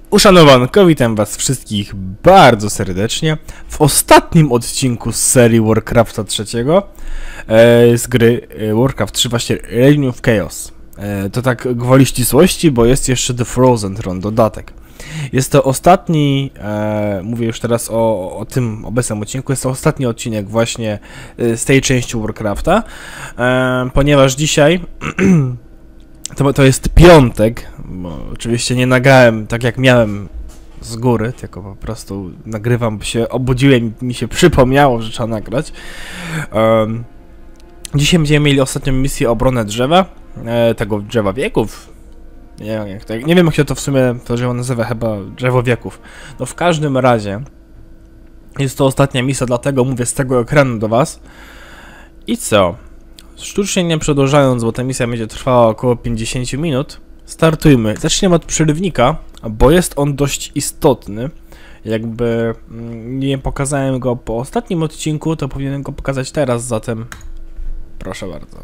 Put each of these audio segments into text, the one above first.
Uszanowanko, witam was wszystkich bardzo serdecznie w ostatnim odcinku z serii Warcrafta 3 z gry Warcraft 3, właśnie Reign of Chaos. To tak gwoli ścisłości, bo jest jeszcze The Frozen Throne, dodatek. Jest to ostatni, mówię już teraz o tym obecnym odcinku, jest to ostatni odcinek właśnie z tej części Warcrafta, ponieważ dzisiaj to jest piątek, bo oczywiście nie nagrałem tak jak miałem z góry, tylko po prostu nagrywam, się obudziłem i mi się przypomniało, że trzeba nagrać. Dzisiaj będziemy mieli ostatnią misję obronę drzewa, tego drzewa wieków. Nie wiem jak się to w sumie to drzewo nazywa, chyba drzewo wieków. No w każdym razie jest to ostatnia misja, dlatego mówię z tego ekranu do was. I co? Sztucznie nie przedłużając, bo ta misja będzie trwała około 50 minut, startujmy. Zaczniemy od przerywnika, bo jest on dość istotny. Jakby nie pokazałem go po ostatnim odcinku, to powinienem go pokazać teraz, zatem proszę bardzo.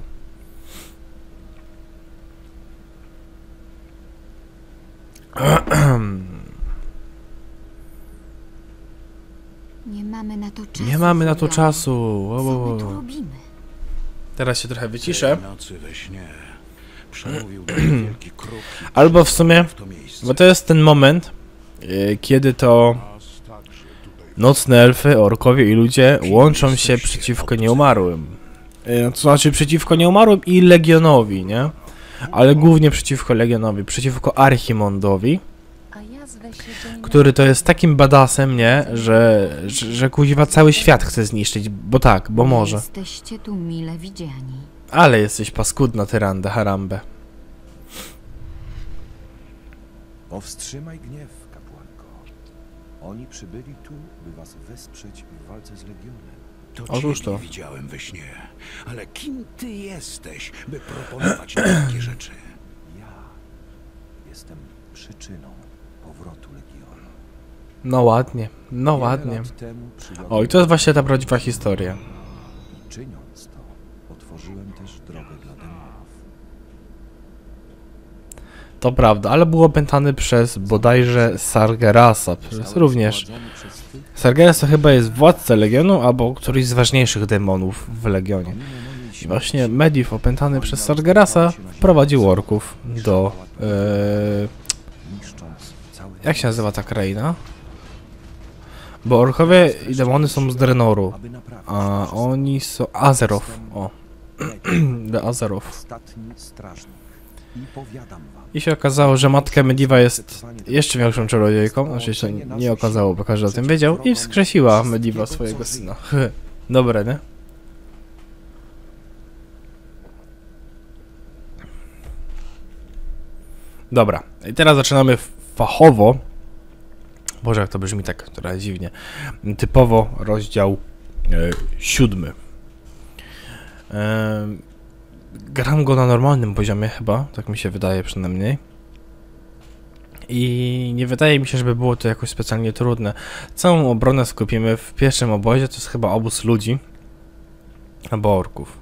Nie mamy na to czasu. Nie mamy na to czasu. Co my tu robimy? Teraz się trochę wyciszę. Nocy we śnie przemówił do mnie wielki kruk. Albo w sumie, bo to jest ten moment, kiedy to nocne elfy, orkowie i ludzie łączą się przeciwko nieumarłym. To znaczy przeciwko nieumarłym i Legionowi, nie? Ale głównie przeciwko Legionowi, przeciwko Archimondowi, który to jest takim badasem, nie? Że kuźwa cały świat chce zniszczyć, bo tak, bo może. Jesteście tu mile widziani. Ale jesteś paskudna, tyranda, harambe. Powstrzymaj gniew, kapłanko. Oni przybyli tu, by was wesprzeć w walce z Legionem. To Otóż ciebie to. widziałem we śnie. Ale kim ty jesteś, by proponować mi takie rzeczy? Ja jestem przyczyną powrotu Legionu. No ładnie, no Wiele ładnie. lat temu przyjąłem O, i to jest właśnie ta prawdziwa historia. i czyniąc to, otworzyłem też drogę dla demonów. To prawda, ale był opętany przez bodajże Sargerasa. Przez również. Prowadzony przez tych, Sargeras to chyba jest władca Legionu, albo któryś z ważniejszych demonów w Legionie. pomimo mojej I właśnie Medivh opętany przez Sargerasa wprowadził orków do... niszcząc cały jak się nazywa ta kraina? Bo orkowie i demony są z Drenoru, aby naprawić a oni są... Azeroth, o. The Azeroth. ostatni strażnik. I powiadam wam, I się okazało, że matka Medivha jest jeszcze większą czarodziejką, znaczy się nie okazało, bo każdy o tym wiedział, i wskrzesiła Medivha swojego syna. Dobre, nie? Dobra, i teraz zaczynamy fachowo. Boże, jak to brzmi tak trochę dziwnie. Typowo rozdział 7. Gram go na normalnym poziomie chyba, tak mi się wydaje przynajmniej. I nie wydaje mi się, żeby było to jakoś specjalnie trudne. Całą obronę skupimy w pierwszym obozie, to jest chyba obóz ludzi. Albo orków.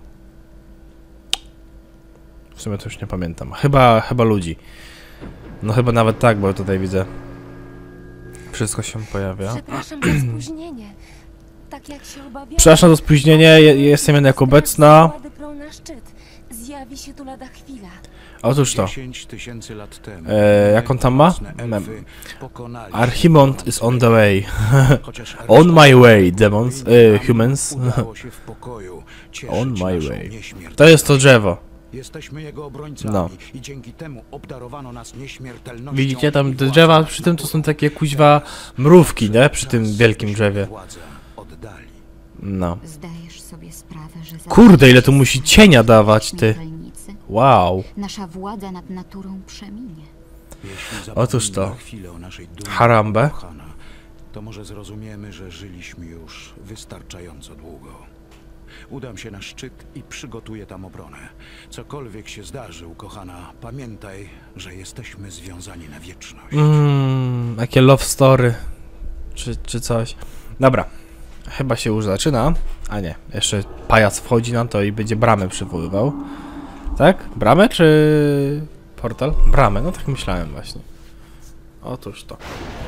W sumie to już nie pamiętam. Chyba ludzi. No chyba nawet tak, bo tutaj widzę. Wszystko się pojawia. Przepraszam za spóźnienie. Tak jak się obawiałam. Przepraszam za spóźnienie, jestem jednak obecna. Składy prą na szczyt. Zjawi się tu lada chwila. Otóż to. 10 000 lat temu. Jak on tam ma? mocne elfy pokonali Archimond is on the way. chociaż On my way, demons, humans. udało się w pokoju cieszyć On my naszą way. nieśmiertelność. To jest to drzewo. Jesteśmy jego obrońcami No. i dzięki temu obdarowano nas nieśmiertelnością. Widzicie tam i te władzą. drzewa, przy tym to są takie kuźwa mrówki, nie? Przy tym Czas, wielkim byśmy drzewie. władzę oddali. No. Zdajesz sobie sprawę, że... Kurde, ile tu musi cienia dawać, ty. Śmiertelnicy? Wow. Nasza władza nad naturą przeminie. Jeśli Otóż zapomnimy to. na chwilę o naszej dumie, Harambe. kochana, to może zrozumiemy, że żyliśmy już wystarczająco długo. Udam się na szczyt i przygotuję tam obronę. Cokolwiek się zdarzy, ukochana, pamiętaj, że jesteśmy związani na wieczność. Jakie love story. Czy coś. Dobra. Chyba się już zaczyna. A nie, jeszcze pajac wchodzi na to i będzie bramę przywoływał. Tak? Bramę czy portal? Bramę, no tak myślałem właśnie. Otóż to.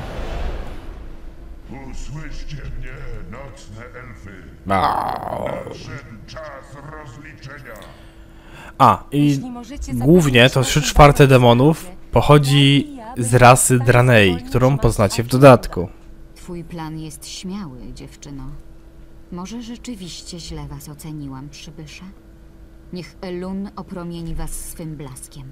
Usłyszcie mnie, nocne elfy. Au. Nadszedł czas rozliczenia. I Jeśli możecie głównie to zabrać 3/4 demonów pochodzi z rasy Dranei, którą poznacie w dodatku. Twój plan jest śmiały, dziewczyno. Może rzeczywiście źle was oceniłam, przybysze? Niech Elun opromieni was swym blaskiem.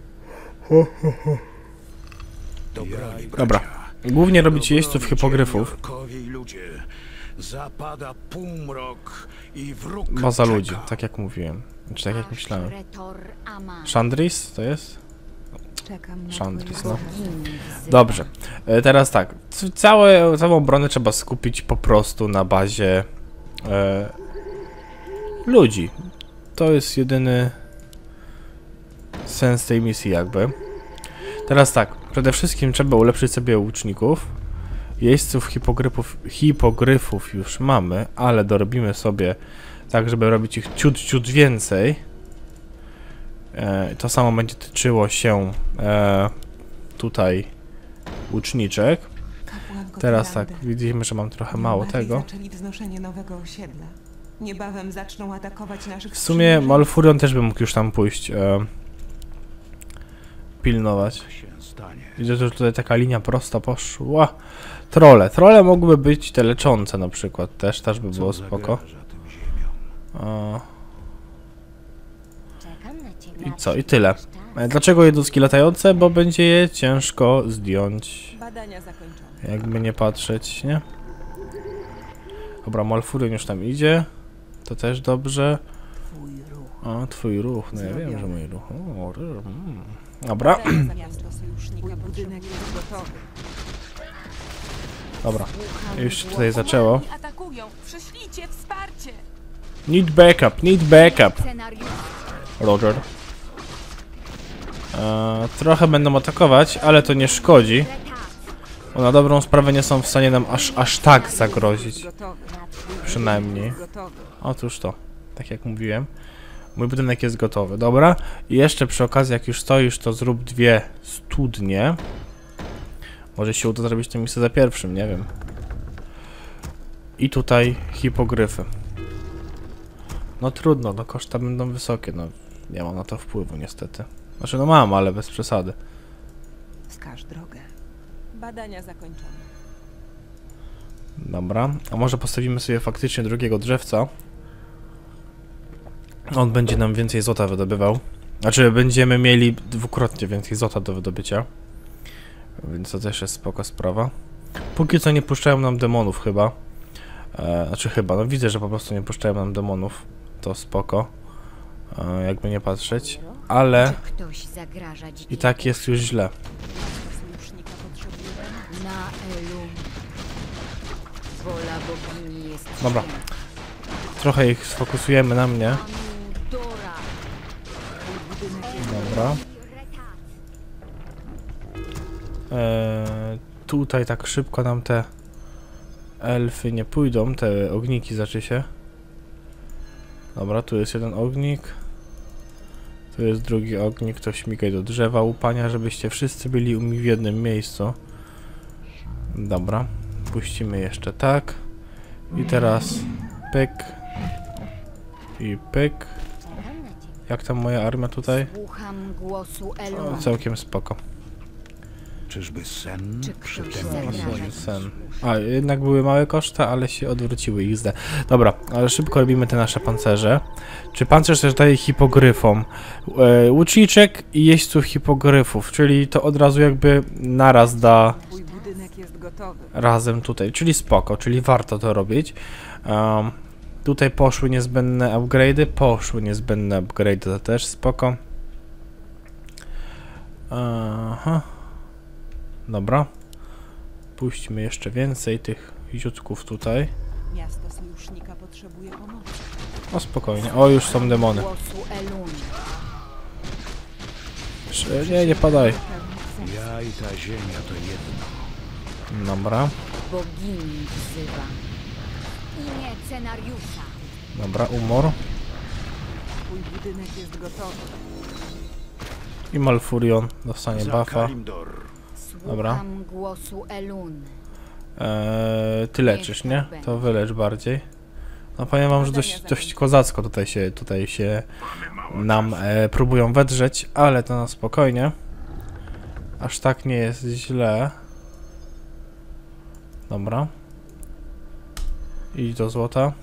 Dobrali Dobra. bracia. Głównie robicie jeźdźców Dobrowi hipogryfów. dzielni orkowie i ludzie. Zapada półmrok i wróg Baza czeka. ludzi, tak jak mówiłem. Czy tak jak myślałem. Retor Aman. Chandris to jest? Czekam na Chandris, twoje no. Bogini wzywa. Dobrze. Teraz tak. Całą obronę trzeba skupić po prostu na bazie ludzi. To jest jedyny sens tej misji jakby. Teraz tak. Przede wszystkim trzeba ulepszyć sobie łuczników. Jeźdźców hipogryfów już mamy, ale dorobimy sobie tak, żeby robić ich ciut więcej. To samo będzie tyczyło się tutaj łuczniczek. Kapłanko Teraz tak, Tyrandy, widzimy, że mam trochę mało Nomadzie tego. zaczęli wznoszenie nowego osiedla. Niebawem zaczną atakować naszych W sumie sprzymierzeńców. Malfurion też by mógł już tam pójść pilnować. Co się stanie? Widzę, że tutaj taka linia prosta poszła. Trolle mogłyby być te leczące na przykład też by było Co spoko. zagraża tym ziemiom? Czekam na ciebie. I co? I tyle. Dlaczego jednostki latające? Bo będzie je ciężko zdjąć. Badania zakończone. Jakby nie patrzeć, nie? Dobra, Malfurion już tam idzie. To też dobrze. Twój ruch. No ja wiem, że mój ruch. Dobra. Badania za miasto sojusznika budynek jest gotowy. Dobra. Już tutaj zaczęło. Oni atakują. Przyślijcie wsparcie. Need backup. Scenariusz. Roger. Trochę będą atakować, ale to nie szkodzi. Bo na dobrą sprawę nie są w stanie nam aż tak zagrozić. Gotowy. Przynajmniej. Gotowy. Otóż to. Tak jak mówiłem. Mój budynek jest gotowy. Dobra. I jeszcze przy okazji, jak już stoisz, to zrób 2 studnie. Może się uda zrobić tę misję za pierwszym, nie wiem. I tutaj hipogryfy. No trudno, no koszta będą wysokie, no nie mam na to wpływu niestety. Znaczy no mam, ale bez przesady. Wskaż drogę. Badania zakończone. Dobra, a może postawimy sobie faktycznie drugiego drzewca. On będzie nam więcej złota wydobywał. Znaczy będziemy mieli dwukrotnie więcej złota do wydobycia. Więc to też jest spoko sprawa. Póki co nie puszczają nam demonów chyba. No widzę, że po prostu nie puszczają nam demonów. To spoko. Jakby nie patrzeć. Ale Czy ktoś zagraża i tak jest już źle. Sojusznika potrzebuje. Na Elun. Wola bogini jest Dobra. święta. Trochę ich sfokusujemy na mnie. Dora. Dobra. Tutaj tak szybko nam te elfy nie pójdą, te ogniki znaczy się. Dobra, tu jest jeden ognik. Tu jest drugi ognik, to śmigaj do drzewa łupania, żebyście wszyscy byli u mnie w jednym miejscu. Dobra, puścimy jeszcze tak. I teraz pyk. I pyk. Jak tam moja armia tutaj? Słucham głosu O, Elun. całkiem spoko. Czyżby sen Czy ktoś przytępił zagraża ich? Sen. A, jednak były małe koszta, ale się odwróciły XD. Dobra, ale szybko robimy te nasze pancerze. Czy pancerz też daje hipogryfom? Łuczniczek i jeźdźców hipogryfów, czyli to od razu jakby naraz da Twój budynek jest gotowy. razem tutaj, czyli spoko, czyli warto to robić. Tutaj poszły niezbędne upgrade'y, to też spoko. Aha. Dobra. Puśćmy jeszcze więcej tych ziutków tutaj. Miasto sojusznika potrzebuje pomocy. O spokojnie. O, już są demony. głosu Elun. Nie padaj. Ja i ta ziemia to jedno. Dobra. Bogini wzywa. Imię scenariusza. Dobra, umor. Twój budynek jest gotowy. I Malfurion dostanie Za buffa. Kalimdor. Dobra. Słucham głosu Elun. Ty leczysz, nie? To wylecz bardziej. No powiem wam, że dość kozacko tutaj się nam próbują wedrzeć, ale to na spokojnie. Aż tak nie jest źle. Dobra. Idź do złota.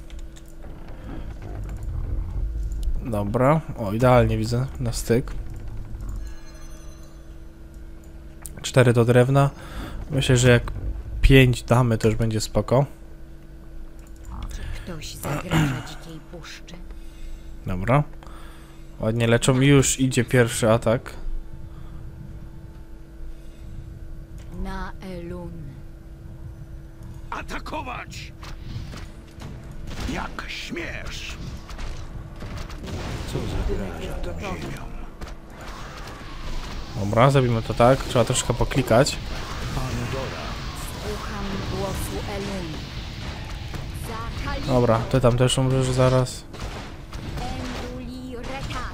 Dobra. O, idealnie widzę na styk. 4 do drewna. Myślę, że jak 5 damy, to już będzie spoko. Czy ktoś zagraża dzikiej puszczy? Dobra. Ładnie leczą i już idzie pierwszy atak. Na Elun. Atakować! Jak śmiesz! Co zagraża tą ziemią? Dobra, zrobimy to tak. Trzeba troszkę poklikać. Słucham głosu Elun. Za Kali Dobra, ty tam też umrzesz zaraz. Enduli Rekat.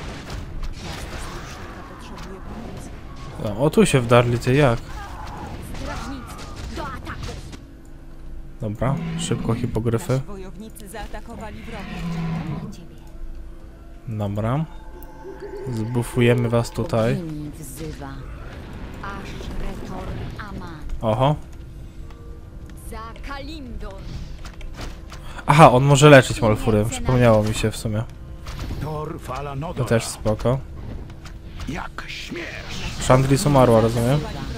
Potrzebuje pomocy. No, o, tu się wdarli, ty jak? Strażnicy, do ataku! Dobra, szybko hipogryfy. Nasi wojownicy zaatakowali wroga. Dla ciebie. Dobra. Zbufujemy was tutaj. Bogini wzywa. Aż Retor Aman. Oho. Za Kalimdor. Aha, on może leczyć Malfurem. Przypomniało mi się w sumie. Thor fala To Nodora. też spoko. Jak śmiesz! Chandris umarła, rozumiem?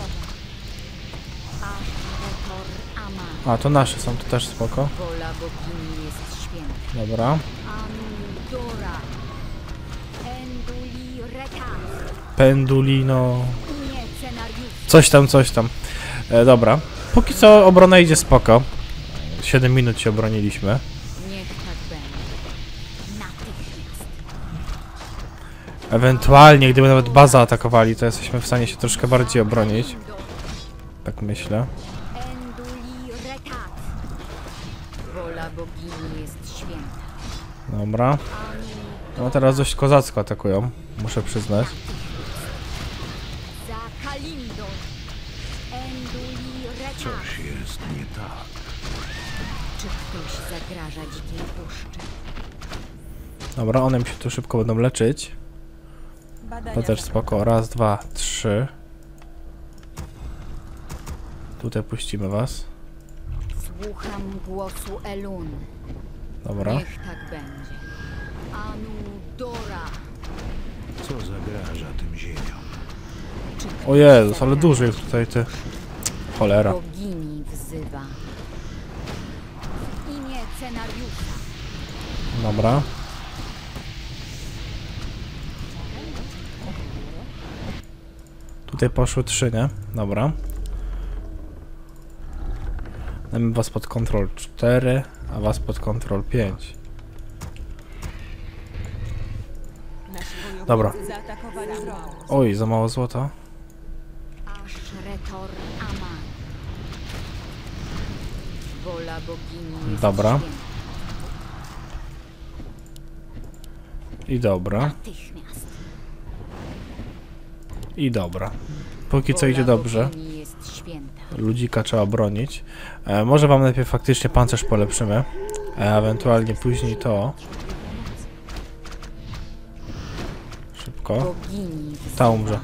Aż Retor Aman. A, to nasze są, to też spoko. Wola bogini jest święta. Dobra. Anudora. Enduli Rekat. Pendulino. Nie scenariusz. Coś tam. Dobra. Póki co obrona idzie spoko. 7 minut się obroniliśmy. Niech tak będzie. Natychmiast. Ewentualnie, gdyby nawet bazę atakowali, to jesteśmy w stanie się troszkę bardziej obronić. Tak myślę. Enduli Rekat. Wola bogini jest święta. Dobra. No teraz dość kozacko atakują, muszę przyznać. Za Kalimdor. Enduli Rekat. Coś jest nie tak. Czy ktoś zagraża dzikiej puszczy? Dobra, one mi się tu szybko będą leczyć. Badania To też zakończone. spoko. Raz, 2, 3. Tutaj puścimy was. Słucham głosu Elun. Dobra. Niech tak będzie. Anudora. Co zagraża tym ziemiom? Czy ktoś O Jezus, ale zagraża dużo ich tutaj, ty. Cholera. bogini wzywa. W imię scenariusza. Dobra. Tutaj poszły 3, nie? Dobra. Damy was pod kontrol 4, a was pod kontrol 5. Nasi wojownicy Dobra. zaatakowali wroga. Oj, za mało złota. Aż Retor Aman. Wola bogini jest Dobra. święta. I dobra. Natychmiast. I dobra. Póki co idzie Wola dobrze. bogini jest święta. Ludzika trzeba bronić. Może wam najpierw faktycznie pancerz polepszymy. Ewentualnie później to. Szybko. Bogini Ta wzywa. umrze.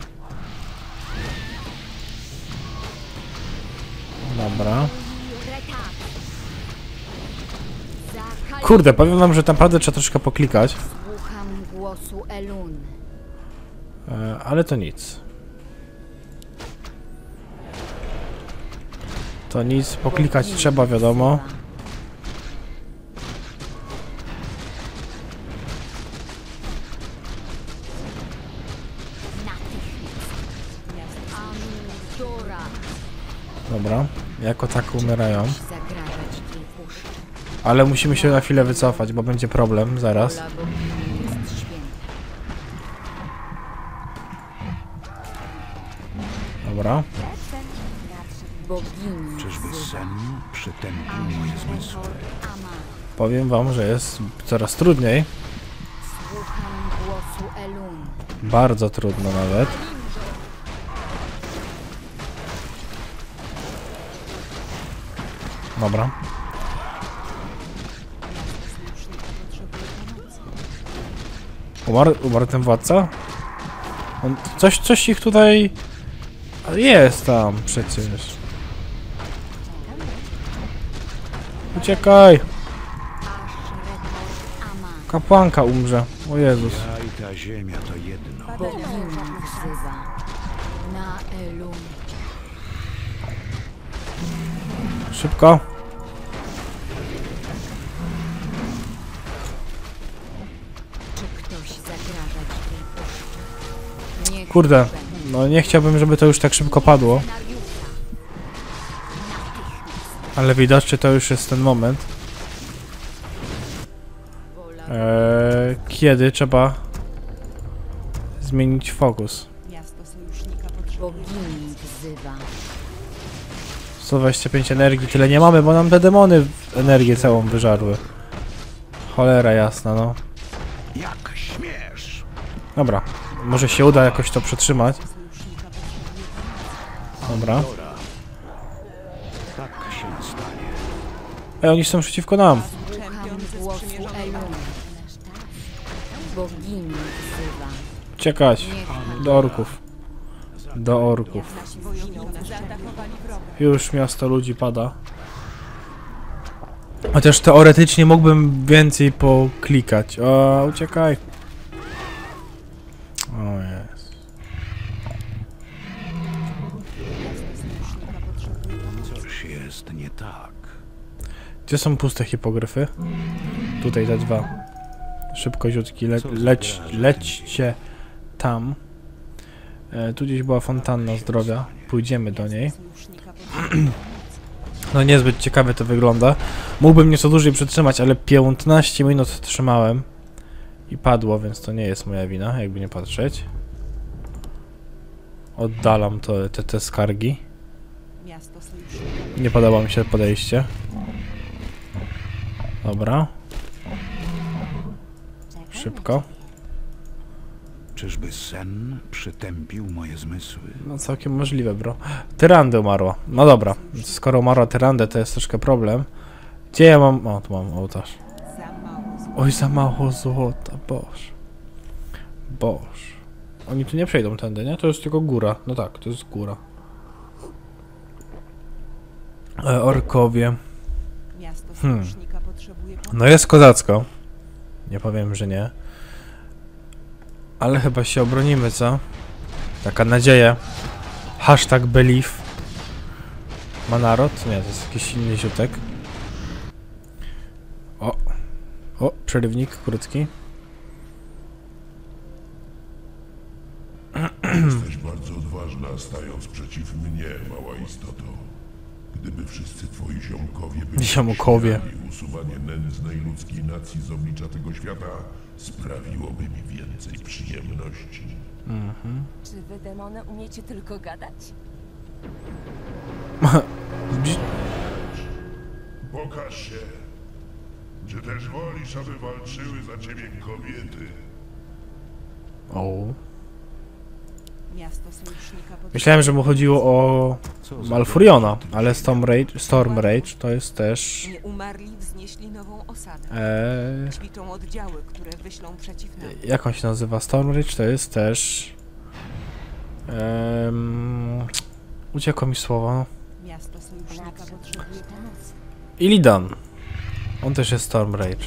Dobra. Rekat. Za Kali- Kurde, powiem wam, że naprawdę trzeba troszkę poklikać. Słucham głosu Elun. Ale to nic. To nic, poklikać Bogini trzeba, wiadomo. wzywa. Natychmiast. Anudora. Dobra. Jako tak umierają. Zagraża dzikiej puszczy. Ale musimy się na chwilę wycofać, bo będzie problem zaraz. Wola bogini jest święta. Dobra. Bogini Czyżby wzywa. sen przytępił moje zmysły? Retor Aman. Powiem wam, że jest coraz trudniej. Słucham głosu Elun. Bardzo trudno nawet. Dobra. Umarł ten władca? On, coś ich tutaj... Jest tam przecież. Uciekaj! Kapłanka umrze. O Jezus. Ja i ta ziemia to jedno. Bogini wzywa. Na Elun. Szybko. Czy ktoś zagraża dzikiej puszczy? Niech Kurde. będzie. No nie chciałbym, żeby to już tak szybko padło. Ale widocznie to już jest ten moment. Kiedy trzeba zmienić fokus. Miasto sojusznika potrzebuje Bogini wzywa. 125 energii, tyle nie mamy, bo nam te demony energię całą wyżarły. Cholera jasna, no. Jak śmiesz? Dobra, może się uda jakoś to przetrzymać. sojusznika potrzebuje Dobra. Dora. Tak się stanie. Ej, oni są przeciwko nam. Słucham czempion ze głosu sprzymierzonej Elun. armii. Bogini wzywa. Uciekać. Niech Do orków. Do orków. Nasi wojownicy zaatakowali wroga. Już miasto ludzi pada. Chociaż teoretycznie mógłbym więcej poklikać. O, uciekaj. O jest. Coś jest nie tak. Gdzie są puste hipogryfy? Tutaj te dwa. Szybkoziutki, lećcie tam. Tu gdzieś była fontanna zdrowia. Pójdziemy do niej. Sojusznika potrzebuje No niezbyt ciekawie to wygląda. Mógłbym nieco dłużej przytrzymać, ale 15 minut trzymałem. I padło, więc to nie jest moja wina, jakby nie patrzeć. Oddalam te skargi. miasto sojusznika. Nie podoba mi się podejście. Dobra. Szybko. Czyżby sen przytępił moje zmysły? No całkiem możliwe, bro. Tyrandę umarła. No dobra. Skoro umarła Tyrandę, to jest troszkę problem. Gdzie ja mam... O, tu mam ołtarz. Za mało złota. Oj, za mało złota. Boż. Boż. Oni tu nie przejdą tędy, nie? To jest tylko góra. No tak, to jest góra. Orkowie. Miasto sojusznika potrzebuje pomocy. No jest kozacko. Nie powiem, że nie. Ale chyba się obronimy, co? Taka nadzieja. Hashtag believe. Ma naród? Nie, to jest jakiś inny ziutek. O. O, przerywnik krótki. Jesteś bardzo odważna, stając przeciw mnie, mała istoto. Gdyby wszyscy twoi ziomkowie byli Ziomkowie. świadami, usuwanie nędznej ludzkiej nacji z oblicza tego świata sprawiłoby mi więcej przyjemności. Czy wy, demony, umiecie tylko gadać? Pokaż się. Czy też wolisz, aby walczyły za ciebie kobiety? O. Miasto sojusznika potrzebuje Myślałem, że mu chodziło o Co za Malfuriona, gość? ale Storm Rage to jest też... Nieumarli wznieśli nową osadę. Ćwiczą oddziały, które wyślą przeciw nam. Jak on się nazywa? Storm Rage to jest też... uciekło mi słowo. Miasto sojusznika potrzebuje pomocy. Illidan. On też jest Storm Rage.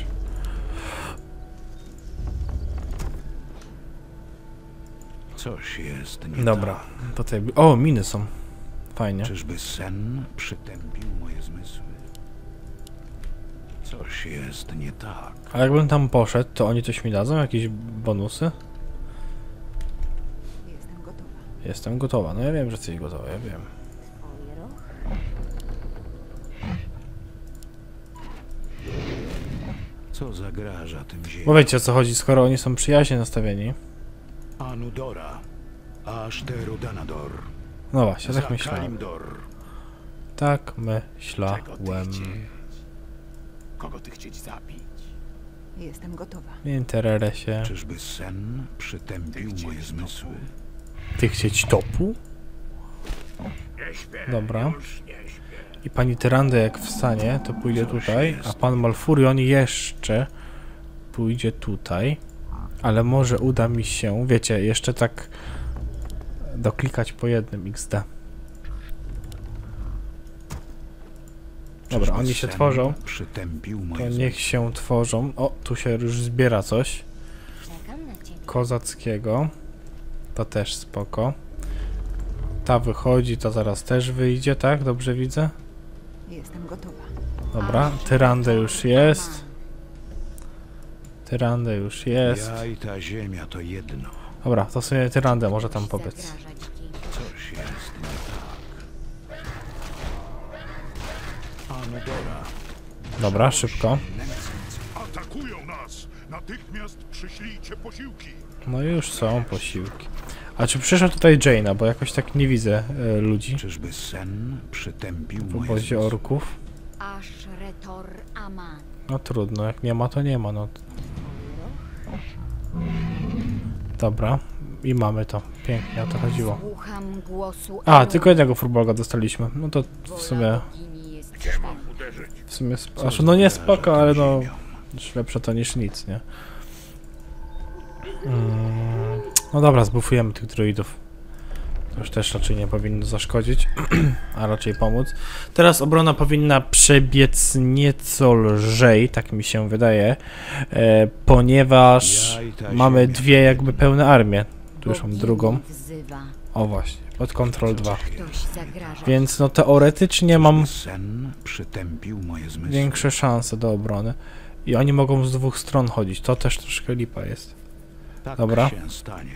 Coś jest nie Dobra. tak. Tutaj... O, miny są. Fajnie. Czyżby sen przytępił moje zmysły? Coś jest nie tak. A jakbym tam poszedł, to oni coś mi dadzą? Jakieś bonusy? Jestem gotowa. Jestem gotowa. No ja wiem, że jesteś gotowa, ja wiem. Co zagraża tym ziemi? Bo wiecie o co chodzi, skoro oni są przyjaźnie nastawieni. Anudora, Ashter Danador, No właśnie, tak myślałem. Kalimdor. Tak myślałem. Kogo ty chcieć zabić? Jestem gotowa. W interesie. Czyżby sen przytępił moje zmysły? Ty chcieć topu? Dobra. I pani Tyrande jak wstanie, to pójdzie tutaj, a pan Malfurion jeszcze pójdzie tutaj. Ale może uda mi się, wiecie, jeszcze tak doklikać po jednym XD. Dobra, oni się tworzą. To niech się tworzą. O, tu się już zbiera coś. Czekam na ciebie. Kozackiego. To też spoko. Ta wychodzi, to zaraz też wyjdzie, tak? Dobrze widzę? Jestem gotowa. Dobra, Tyrande już jest. Tyrande już jest. Ja i ta ziemia to jedno. Dobra, to sobie Tyrande może tam powiedz. Zagraża dzikiej Coś jest nie tak. Anudora. Dobra, szybko. Atakują nas! Natychmiast przyślijcie posiłki! No i już są posiłki. A czy przyszła tutaj Jaina, bo jakoś tak nie widzę ludzi Czyżby sen przytępił w moje obozie zmysły? orków? Aż Retor Aman. No trudno, jak nie ma, to nie ma, no. Dobra, i mamy to. Pięknie, o to chodziło. Słucham głosu A, Elun. tylko jednego furbolga dostaliśmy. No to w sumie... Bogini jest święta. W sumie... Znaczy, no nie spoko, ale no... Już lepsze to niż nic, nie? No dobra, zbufujemy tych druidów. To już też raczej nie powinno zaszkodzić, a raczej pomóc. Teraz obrona powinna przebiec nieco lżej, tak mi się wydaje, ponieważ mamy dwie jakby pełne armie. Tu już mam Bogini drugą. wzywa. O właśnie, pod Control 2. Ktoś zagraża. Więc no teoretycznie mam Sen przytępił moje zmysły. większe szanse do obrony. I oni mogą z dwóch stron chodzić, to też troszkę lipa jest. Tak Dobra. się stanie.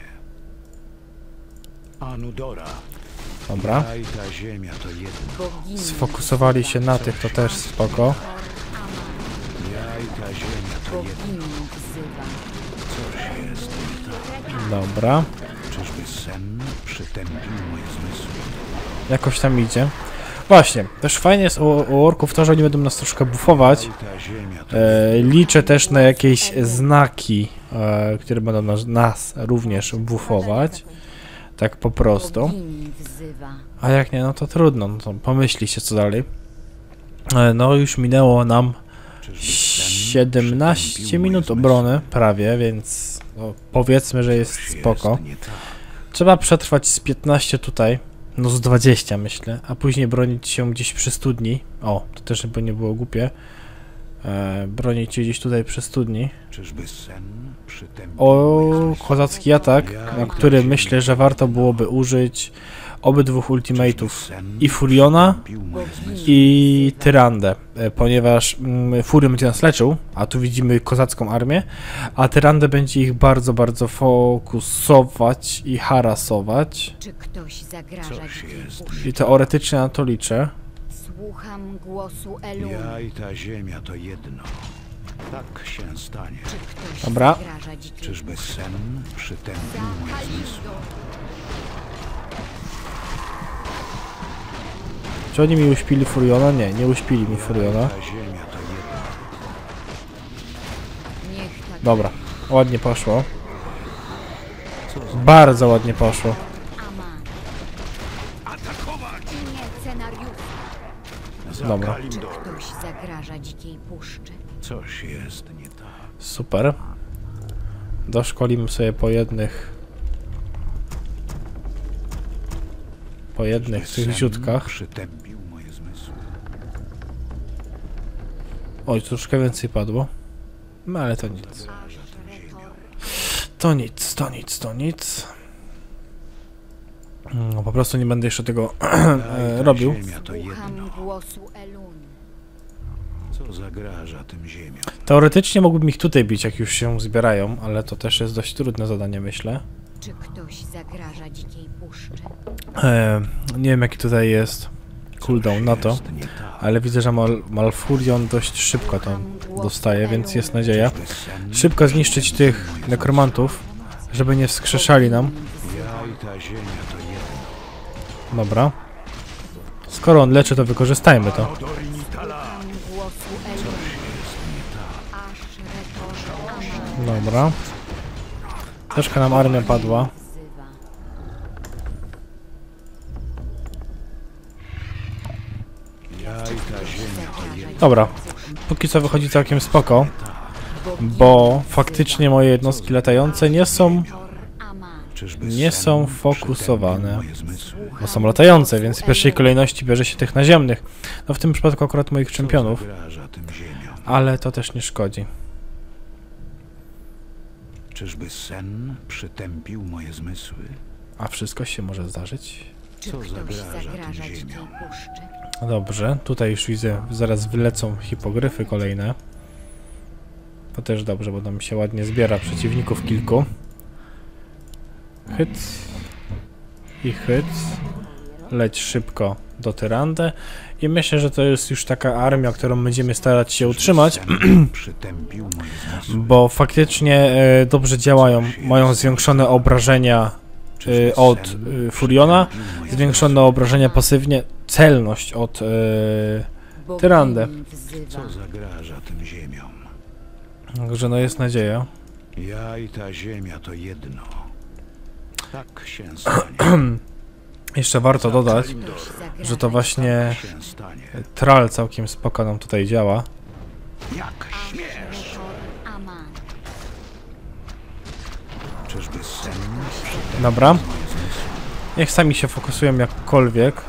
Anudora. Dobra. Ja i ta ziemia to jedno. Bogini Sfokusowali się na tych, to też spoko. Ja i ta ziemia to jedno. Bogini wzywa. Coś jest nie tak. Dobra. Czyżby sen przytępił moje zmysły? Jakoś tam idzie. Właśnie, też fajnie jest u orków to, że oni będą nas troszkę buffować. Ja i ta ziemia to Liczę też na jakieś znaki, które będą nas również buffować. Tak po prostu. Bogini wzywa. A jak nie, no to trudno. No to pomyślcie co dalej. No już minęło nam czyżby 17 minut obrony prawie, więc no, powiedzmy, że jest spoko. nie tak. Trzeba przetrwać z 15 tutaj, no z 20 myślę, a później bronić się gdzieś przy studni. O, to też by nie było głupie. Bronić się gdzieś tutaj przy studni. Czyżby sen przytępił O, moje zmysły? kozacki atak, na który myślę, że warto byłoby użyć obydwóch ultimateów. I Furiona, Przytępił moje zmysły. i Tyrandę, ponieważ Furion będzie nas leczył, a tu widzimy kozacką armię, a Tyrandę będzie ich bardzo, bardzo fokusować i harasować. Czy ktoś zagraża Coś dzikiej jest puszczy? I teoretycznie na to liczę. Słucham głosu Elun. Ja i ta ziemia to jedno. Tak się stanie. Czy ktoś Dobra. zagraża dzikiej Czyżby sen przytępił moje zmysły? Czy oni mi uśpili Furiona? Nie, nie uśpili mi Furiona. Ta ziemia to jedno. Niech tak Dobra, ładnie poszło. Bardzo ładnie poszło. Aman. Atakować! Nie scenariusza. Dobra. Czy ktoś zagraża dzikiej puszczy? Coś jest nie tak. Super. Doszkolimy sobie po jednych tych Sen ziutkach. przytępił moje zmysły. Oj, troszkę więcej padło. No ale to nic. Aż Retor To nic, to nic, to nic. No, po prostu nie będę jeszcze tego robił. Ziemia to jedno. Słucham głosu Elun. Co zagraża tym ziemiom? Teoretycznie mógłbym ich tutaj bić, jak już się zbierają, ale to też jest dość trudne zadanie, myślę. Czy ktoś zagraża dzikiej puszczy? Nie wiem, jaki tutaj jest cooldown na to, Jest nie tak. ale widzę, że Malfurion dość szybko to dostaje, więc jest nadzieja. Czyżby sen Szybko zniszczyć tych nekromantów, żeby nie wskrzeszali nam. Ja i ta ziemia to jedno. Dobra. Skoro on leczy, to wykorzystajmy to. Słucham głosu Elun. Aż Retor Aman. Dobra. Troszkę nam armia padła. Wzywa. Dobra, póki co wychodzi całkiem spoko, bo faktycznie moje jednostki latające nie są fokusowane, bo są latające, więc w pierwszej kolejności bierze się tych naziemnych. No w tym przypadku akurat moich czempionów, ale to też nie szkodzi. Czyżby sen przytępił moje zmysły? A wszystko się może zdarzyć. Czy Co ktoś zagraża tym zagraża ci tej ziemiom? puszczy? No dobrze, tutaj już widzę, zaraz wylecą hipogryfy kolejne. To też dobrze, bo tam się ładnie zbiera przeciwników kilku. Hyc. I hyc. Leć szybko do Tyrandę. I myślę, że to jest już taka armia, którą będziemy starać się utrzymać. Przytępił moje zmysły. Bo faktycznie dobrze działają. Mają zwiększone obrażenia od Furiona. Zwiększone obrażenia pasywnie. Celność od Tyrandę. Bogini wzywa. Co zagraża tym ziemiom? Także no jest nadzieja. Ja i ta ziemia to jedno. Tak się stanie. Jeszcze warto dodać, Ktoś zagraża że to ci właśnie Się stanie. Tral całkiem spoko nam tutaj działa. Jak śmiesz? Retor Aman. Czyżby sen przytępił Dobra. moje zmysły? Niech sami się fokusują jakkolwiek.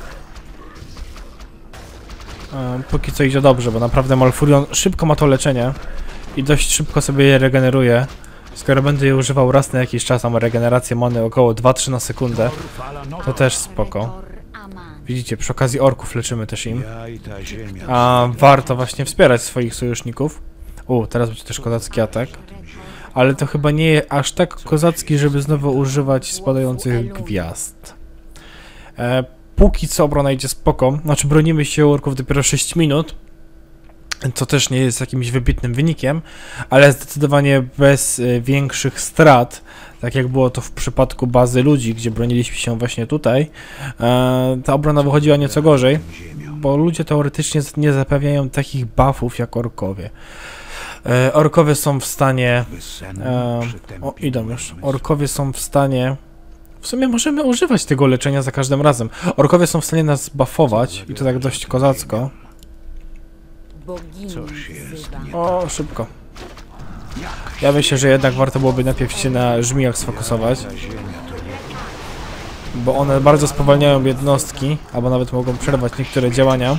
Póki co idzie dobrze, bo naprawdę Malfurion szybko ma to leczenie i dość szybko sobie je regeneruje. Skoro będę je używał raz na jakiś czas, a ma regenerację many około 2-3 na sekundę, to też spoko. Retor Aman. Widzicie, przy okazji orków leczymy też im. Ja i ta ziemia A warto właśnie wspierać swoich sojuszników. Teraz będzie też kozacki atak. Ale to chyba nie jest aż tak kozacki, żeby znowu używać spadających gwiazd. Póki co obrona idzie spoko. Znaczy bronimy się orków dopiero 6 minut. Co też nie jest jakimś wybitnym wynikiem, ale zdecydowanie bez większych strat, tak jak było to w przypadku bazy ludzi, gdzie broniliśmy się właśnie tutaj, ta obrona wychodziła nieco gorzej, bo ludzie teoretycznie nie zapewniają takich buffów jak orkowie. Orkowie są w stanie... idą już. Orkowie są w stanie... W sumie możemy używać tego leczenia za każdym razem. Orkowie są w stanie nas buffować i to tak dość kozacko. Bogini Coś jest wzywa. nie O, szybko. Ja myślę, że jednak warto byłoby najpierw się na żmijach sfokusować, ta ziemia to jedno. bo one bardzo spowalniają jednostki, albo nawet mogą przerwać niektóre działania.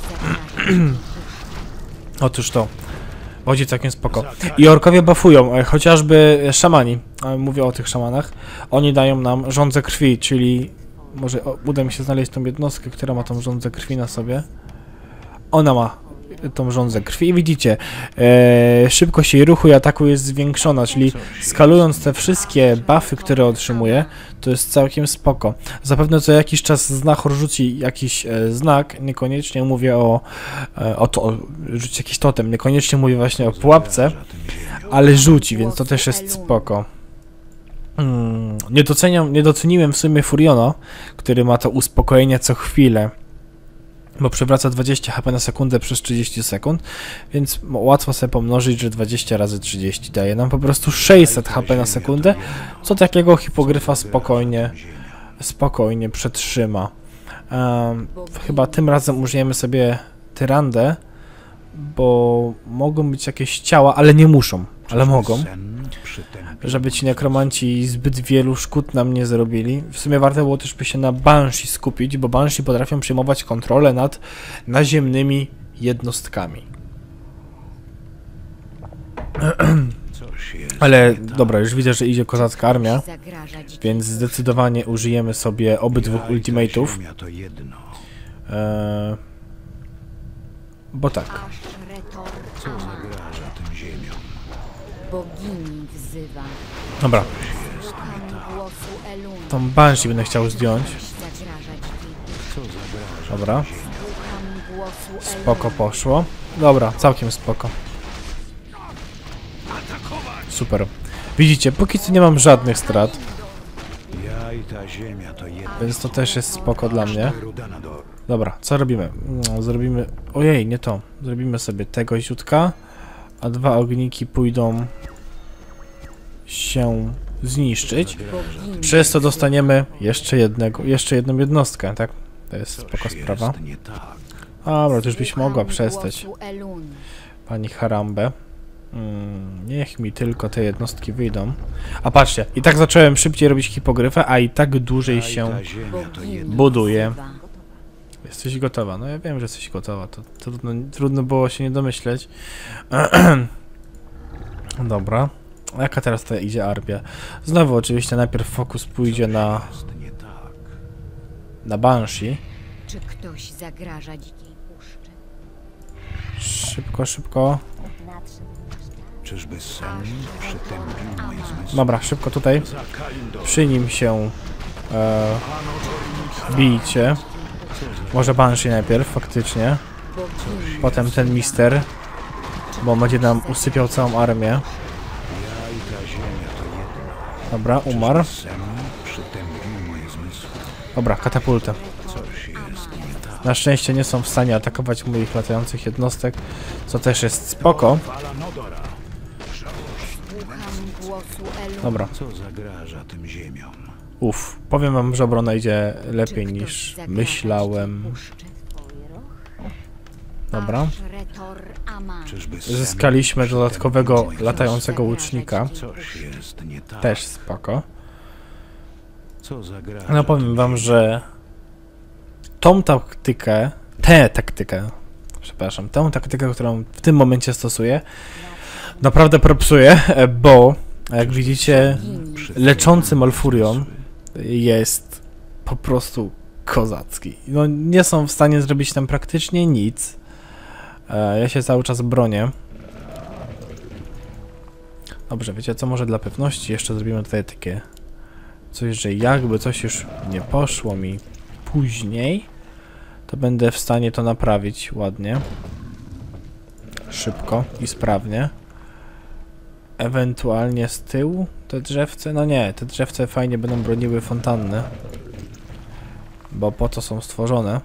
Otóż to. Chodzi całkiem spoko. I orkowie buffują, chociażby szamani. Mówię o tych szamanach. Oni dają nam żądzę krwi, czyli może uda mi się znaleźć tą jednostkę, która ma tą żądzę krwi na sobie. Ona ma tą żądzę krwi i widzicie, szybkość jej ruchu i ataku jest zwiększona, czyli skalując te wszystkie buffy, które otrzymuje, to jest całkiem spoko. Zapewne co jakiś czas znachor rzuci jakiś znak, niekoniecznie mówię rzuci jakiś totem, niekoniecznie mówię właśnie o pułapce, ale rzuci, więc to też jest spoko. Nie doceniłem w sumie Furiona, który ma to uspokojenie co chwilę, bo przywraca 20 HP na sekundę przez 30 sekund, więc łatwo sobie pomnożyć, że 20 razy 30 daje nam po prostu 600 HP na sekundę, co takiego hipogryfa spokojnie przetrzyma. Chyba tym razem użyjemy sobie Tyrandę, bo mogą być jakieś ciała, ale nie muszą, ale mogą, żeby ci nekromanci zbyt wielu szkód nam nie zrobili. W sumie warto było też by się na Banshee skupić, bo Banshee potrafią przejmować kontrolę nad naziemnymi jednostkami. Ale dobra, już widzę, że idzie kozacka armia, więc zdecydowanie użyjemy sobie obydwu ultimate'ów. Bo tak. Co zagraża tym ziemiom? Bogini wzywa. Dobra. Słucham głosu Elun. Tą Banshee będę chciał zdjąć. Zagrażać ci. Dobra. Słucham głosu Elun. Spoko poszło. Dobra, całkiem spoko. Super. Widzicie, póki co nie mam żadnych strat. Ja i ta ziemia to jedno. Więc to też jest spoko dla mnie. Dobra, co robimy? Zrobimy... Ojej, nie to. Zrobimy sobie tego ziutka, a dwa ogniki pójdą się zniszczyć. Przez to dostaniemy jeszcze jedną jednostkę, tak? To jest spoko sprawa. Dobra, to już byś mogła Słucham przestać, głosu Elun. pani Harambe. Niech mi tylko te jednostki wyjdą. A patrzcie, i tak zacząłem szybciej robić hipogryfę, a i tak dłużej się Ta ziemia to Bogini jedno. buduje. wzywa. Jesteś gotowa? No ja wiem, że jesteś gotowa. To trudno było się nie domyśleć. Dobra. A jaka teraz to idzie armia? Znowu oczywiście najpierw fokus pójdzie Jest nie tak. na Banshee. Czy ktoś zagraża dzikiej puszczy? Szybko, szybko. Czyżby sen przytępił moje zmysły? Dobra, szybko tutaj. Za Kalimdor. Przy nim się bijcie. Może Banshee najpierw, faktycznie. Bogini Potem ten mister, bo on będzie nam usypiał całą armię. Ja i ta ziemia to jedno. Dobra, umarł. Sen przytępił moje zmysły. Dobra, katapultę. Coś jest nie tak. Na szczęście nie są w stanie atakować moich latających jednostek, co też jest spoko. Fala Nodora. słucham głosu Elun. Dobra, Co zagraża tym ziemiom? powiem wam, że obrona idzie lepiej Czy ktoś niż zagraża myślałem. dzikiej puszczy? Dobra. Ashretor Aman. Czyżby sen Zyskaliśmy przytępił dodatkowego moje latającego Zagrażać łucznika. dzikiej Coś jest nie tak. Też spoko. Co zagraża No powiem tym wam, ziemiom? że tę taktykę, którą w tym momencie stosuję, naprawdę propsuję, bo jak widzicie, leczący Malfurion jest po prostu kozacki. No nie są w stanie zrobić tam praktycznie nic. Ja się cały czas bronię. Dobrze, wiecie co, może dla pewności jeszcze zrobimy tutaj takie coś, że jakby coś już nie poszło mi później, to będę w stanie to naprawić ładnie, szybko i sprawnie. Ewentualnie z tyłu te drzewce, no nie, te drzewce fajnie będą broniły fontanny, bo po to są stworzone.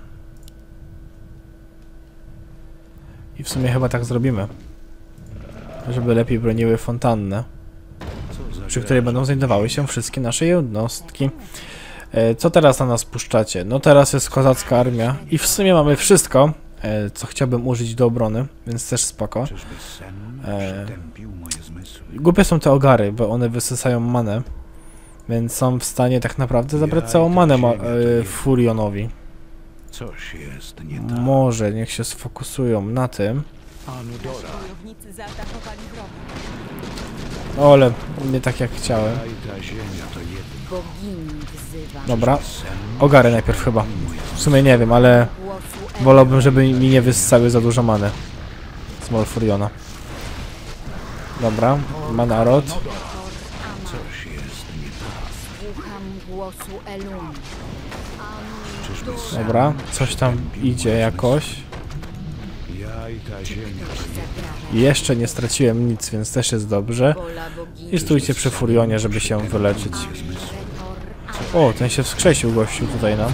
I w sumie chyba tak zrobimy, żeby lepiej broniły fontannę, przy której będą znajdowały się wszystkie nasze jednostki. Co teraz na nas puszczacie? No teraz jest kozacka armia i w sumie mamy wszystko, co chciałbym użyć do obrony, więc też spoko. Czyżby sen przytępił moje zmysły? Głupie są te ogary, bo one wysysają manę, więc są w stanie tak naprawdę zabrać całą manę Furionowi. Coś jest nie tak. Może niech się sfokusują na tym. Anudora. Wojownicy zaatakowali wroga. O, ale nie tak jak chciałem. Ja i ta ziemia to jedno. Bogini wzywa. Dobra, Sen ogary najpierw chyba. W sumie nie wiem, ale Głosu Elun. wolałbym, żeby mi nie wyssały za dużo many z Malfuriona. Dobra, Manarod. coś jest nie tak. Słucham głosu Elun. Czyżby sen Dobra, coś tam idzie jakoś. Ja i ta ziemia to jedno. Jeszcze nie straciłem nic, więc też jest dobrze. Wola bogini. I stójcie przy Furionie, żeby się wyleczyć. Ashretor Aman. O, ten się wskrzesił gościu tutaj nam. Na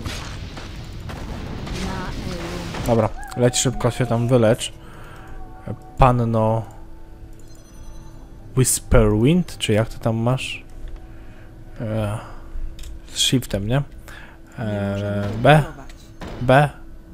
Elun. Dobra, leć szybko, się tam wylecz. Panno Whisperwind, czy jak to tam masz? Z shiftem, nie? B, B,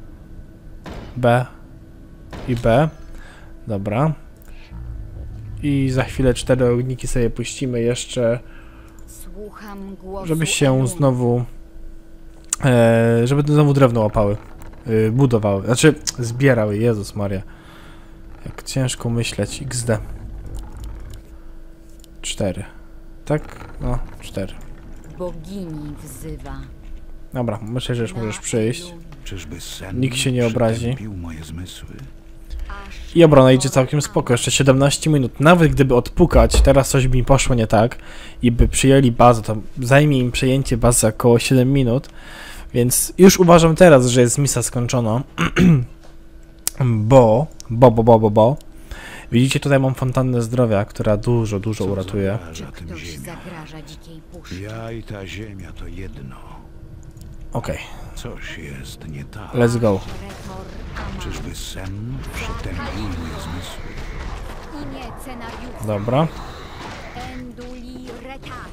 B i B. Dobra. I za chwilę 4 ogniki sobie puścimy jeszcze, Słucham głosu żeby się Elun. znowu żeby znowu drewno łapały, budowały, znaczy zbierały. Jezus Maria, jak ciężko myśleć. XD 4, tak? No 4. Bogini wzywa. Dobra, myślę, że już możesz przyjść. Czyżby sen Nikt się nie obrazi. przytępił moje zmysły? I obrona idzie całkiem spoko, jeszcze 17 minut. Nawet gdyby odpukać, teraz coś by mi poszło nie tak i by przyjęli bazę, to zajmie im przejęcie bazy około 7 minut. Więc już uważam teraz, że jest misja skończona. bo widzicie, tutaj mam fontannę zdrowia, która dużo Co uratuje. Czy zagraża tym ktoś ziemiom? zagraża dzikiej puszczy? Ja i ta ziemia to jedno. Okej, Coś jest nie tak. let's go. Ashretor Aman. Czyżby sen przytępił moje zmysły? Imię scenariusza. Dobra, Enduli Retat.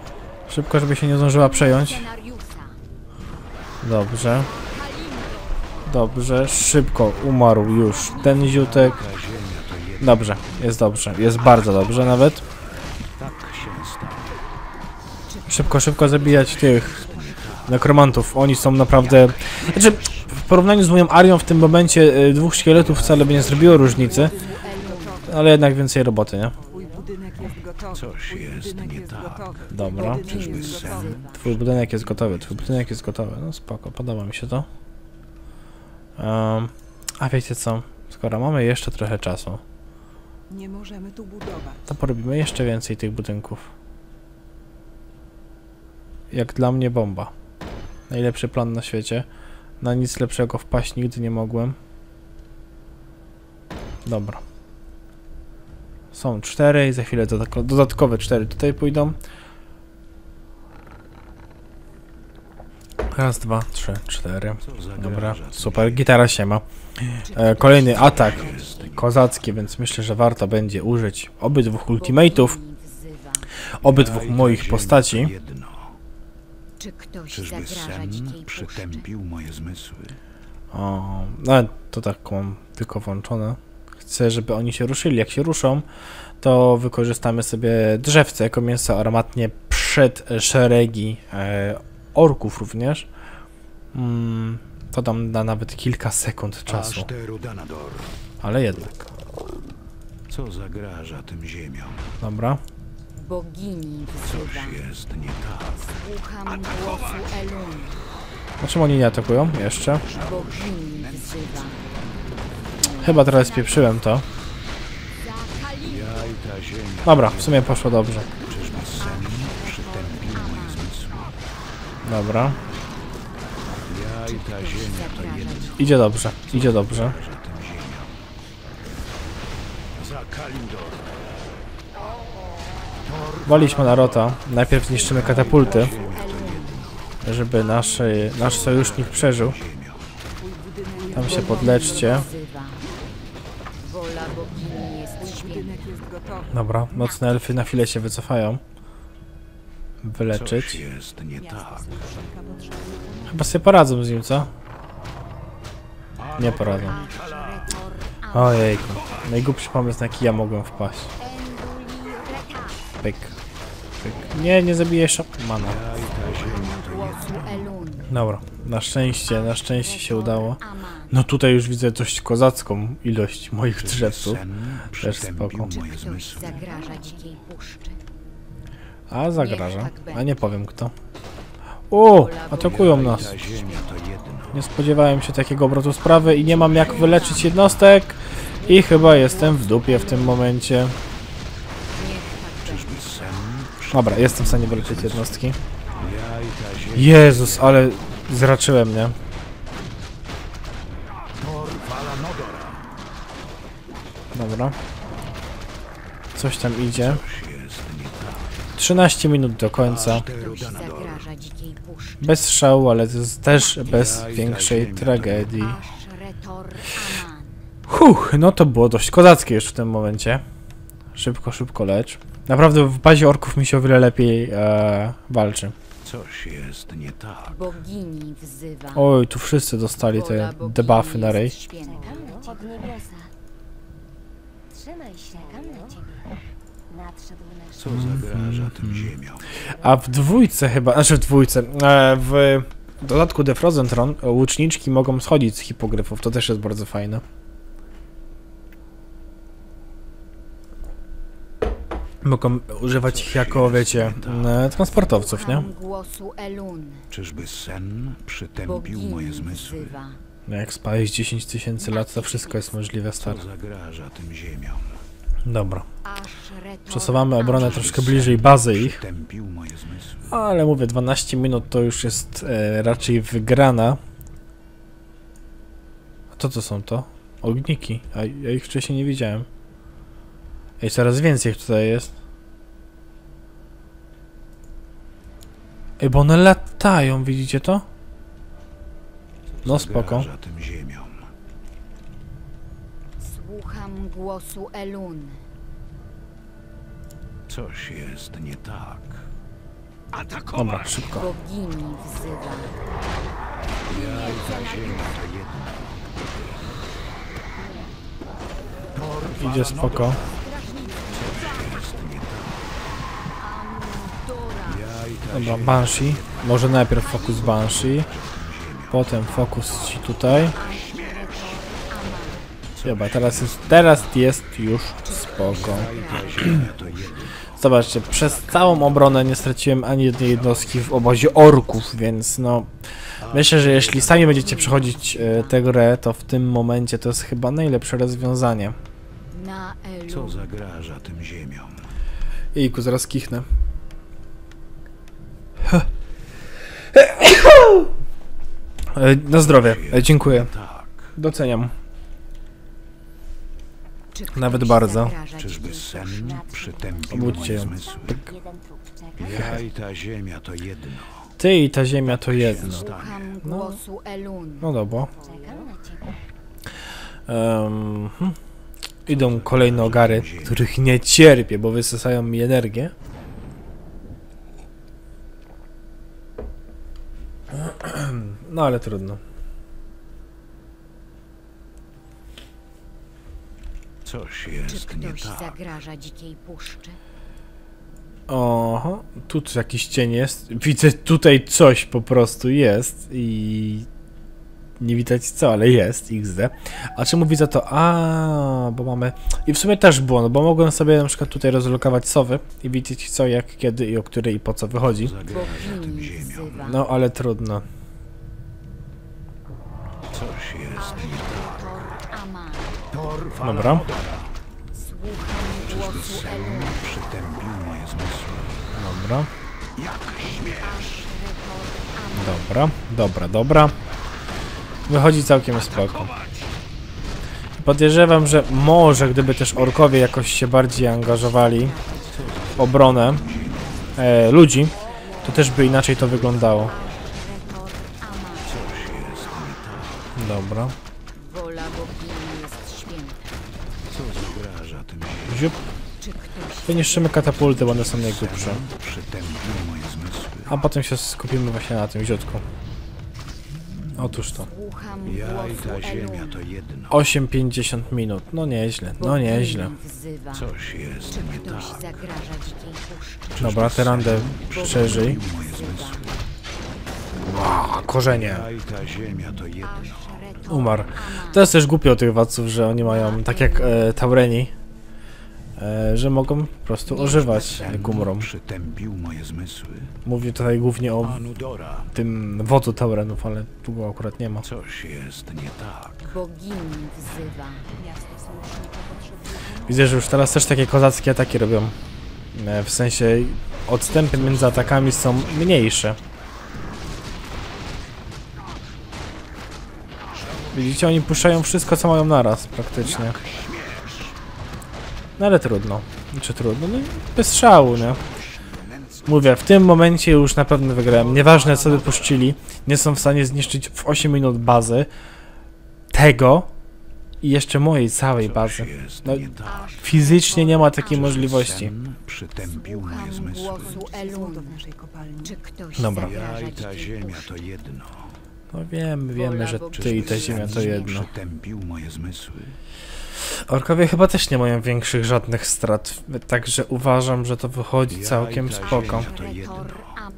szybko, żeby się nie zdążyła przejąć. Scenariusza. Dobrze. Kalimdor. Dobrze, szybko umarł już ten ziutek. Dobrze, jest dobrze. Jest bardzo dobrze nawet. Szybko zabijać tych nekromantów. Oni są naprawdę... Znaczy, w porównaniu z moją Arią w tym momencie 2 szkieletów wcale by nie zrobiło różnicy. Ale jednak więcej roboty, nie? Coś jest nie tak. Dobra. Twój budynek jest gotowy, No spoko, podoba mi się to. A wiecie co? Skoro mamy jeszcze trochę czasu, Nie możemy tu budować. to porobimy jeszcze więcej tych budynków. Jak dla mnie bomba. Najlepszy plan na świecie. Na nic lepszego wpaść nigdy nie mogłem. Dobra. Są 4 i za chwilę dodatkowe 4 tutaj pójdą. Raz, 2, 3, 4. Dobra, super, gitara się ma. Kolejny atak kozacki, więc myślę, że warto będzie użyć obydwu ultimate'ów, obydwu moich postaci. Czy ktoś Czyżby zagraża sen dzikiej puszczy? przytępił moje zmysły? O, no to tak mam tylko włączone. Chcę, żeby oni się ruszyli. Jak się ruszą, to wykorzystamy sobie drzewce jako mięso aromatnie przed szeregi orków również. To tam da nawet kilka sekund czasu. Ale jednak. Co zagraża tym ziemiom? Dobra. Bogini Coś wzywa. jest nie tak. Słucham głosu Elun. Dlaczego oni nie atakują? Jeszcze. Bogini wzywa. Chyba teraz spieprzyłem to. Dobra, w sumie poszło dobrze. Czyżby sen przytępił moje zmysły? Dobra. Ja i ta ziemia to jedno. Idzie dobrze, idzie dobrze. Tym ziemiom. Za Kalimdor. Waliśmy na Rota. Najpierw zniszczymy katapulty, żeby nasz sojusznik przeżył. Tam się podleczcie. Wola bogini jest święta. Budynek jest gotowy. Dobra, nocne elfy na chwilę się wycofają. Coś Wyleczyć. jest nie tak. Chyba sobie poradzą z nim, co? Nie poradzą. Ojejku. Najgłupszy pomysł, na jaki ja mogłem wpaść. Pyk. Pyk. Nie zabiję Mana. Głosu Elun. Dobra, na szczęście się udało. No tutaj już widzę dość kozacką ilość moich drzewców. Też spoko. Moje Ktoś zmysły. zagraża dzikiej puszczy. A zagraża. A nie powiem kto. O! Atakują nas. Ta ziemia to jedno. Nie spodziewałem się takiego obrotu sprawy i nie mam jak wyleczyć jednostek. I chyba jestem w dupie w tym momencie. Czyżby sen Dobra, jestem w stanie wyleczyć jednostki. ja i ta ziemia. Jezus, ale zraczyłem, nie? Dobra. Coś tam idzie. 13 minut do końca. Ktoś zagraża dzikiej puszczy. Bez strzału, ale to jest też bez większej tragedii. Aż retor aman. No to było dość kozackie już w tym momencie. Szybko lecz. Naprawdę w bazie orków mi się o wiele lepiej walczy. Coś jest nie tak. Bogini wzywa. Oj, tu wszyscy dostali te Wola bogini debuffy na rej. jest święta. Od niebiosa. Trzymaj się, czekam na ciebie. Nadszedł nasz Co zagraża tym ziemiom? A w dwójce chyba, znaczy w dwójce, w dodatku The Frozen Throne łuczniczki mogą schodzić z hipogryfów, to też jest bardzo fajne. Mogą używać ich jako, wiecie, transportowców, nie? Słucham głosu Elun. Czyżby sen przytępił moje Bogini zmysły? wzywa. No jak spałeś 10 000 lat, to wszystko jest możliwe, Co stary. zagraża tym ziemiom? Dobra. Aż retor Przesuwamy obronę aman. troszkę bliżej bazy ich. Przytępił moje zmysły. Ale mówię, 12 minut to już jest raczej wygrana. A to są to? Ogniki. A ja ich wcześniej nie widziałem. Ej, coraz więcej ich tutaj jest. Ej, bo one latają, widzicie to? No spoko. Zagraża tym ziemiom. Słucham głosu Elun. Coś jest nie tak. Dobra, szybko. Bogini wzywa. Ja i ta ziemia to jedno. Idzie spoko. Dobra, Banshee. Może najpierw fokus Banshee. Potem fokus ci tutaj. Dobra, teraz jest już spoko. Zobaczcie, przez całą obronę nie straciłem ani jednej jednostki w obozie orków, więc no... Myślę, że jeśli sami będziecie przechodzić tę grę, to w tym momencie to jest chyba najlepsze rozwiązanie. Co zagraża tym ziemiom? Jejku, zaraz kichnę. Na zdrowie, dziękuję. Doceniam. Nawet bardzo. Czyżby sen przytępił Obudźcie moje ją. zmysły? Ja i ta ziemia to jedno. Ty i ta ziemia to jedno. Słucham głosu Elun. No dobra. Czekam na ciebie. Idą kolejne ogary, których nie cierpię, bo wysysają mi energię. No ale trudno. Coś Czy jest nie ktoś tak. zagraża dzikiej puszczy? Oho, tu jakiś cień jest. Widzę tutaj coś po prostu jest i nie widać co, ale jest XD. A czemu widzę to? A, bo mamy... I w sumie też błąd, bo mogłem sobie na przykład tutaj rozlokować sowy i widzieć co, jak, kiedy i o której i po co wychodzi. Zagraża tym Bogini ziemiom. wzywa. No ale trudno. Coś jest nie tak. Tor Aman. Dobra. Słucham głosu Elun. Przytępił moje zmysły. Dobra. Dobra. Wychodzi całkiem spoko. Podejrzewam, że może gdyby też orkowie jakoś się bardziej angażowali w obronę ludzi, to też by inaczej to wyglądało. Dobra. Wola bogini jest święta. Co zagraża tym ziemiom? Ziup. Czy ktoś Wyniszczymy katapulty, bo one są najgłupsze. Przytępił moje zmysły. A potem się skupimy właśnie na tym ziutku. Otóż to. słucham Ja i głosu ta ziemia Elun? to jedno. 8,50 minut. No nieźle, no nieźle. Bogini wzywa. Coś jest Czy nie ktoś tak. zagraża dzikiej puszczy? Dobra, terandę szerzej. Moje zmysły. A, korzenie. Ja i ta ziemia to jedno. Umarł. To jest też głupio tych władców, że oni mają, tak jak Taureni, że mogą po prostu ożywać, jak umrą. Przytępił moje zmysły. Mówię tutaj głównie o Anudora. tym wodzu Taurenów, ale tu go akurat nie ma. Coś jest nie tak. Bogini wzywa. Widzę, że już teraz też takie kozackie ataki robią. W sensie odstępy między atakami są mniejsze. Widzicie, oni puszczają wszystko, co mają naraz, praktycznie. No ale trudno. Czy trudno? No bez szału, nie? Mówię, w tym momencie już na pewno wygrałem. Nieważne co wypuścili, nie są w stanie zniszczyć w 8 minut bazy tego i jeszcze mojej całej bazy. Jest No, nie tak. fizycznie nie ma takiej możliwości. Sen przytępił moje Słucham zmysły. głosu Elun. w naszej kopalni. Czy ktoś Dobra. Ja zagraża i ta dzikiej ziemia to puszczy? jedno. No wiemy, że ty i ta ziemia to jedno. Przytępił moje zmysły. Orkowie chyba też nie mają większych żadnych strat, także uważam, że to wychodzi całkiem spoko. To jedno. Tor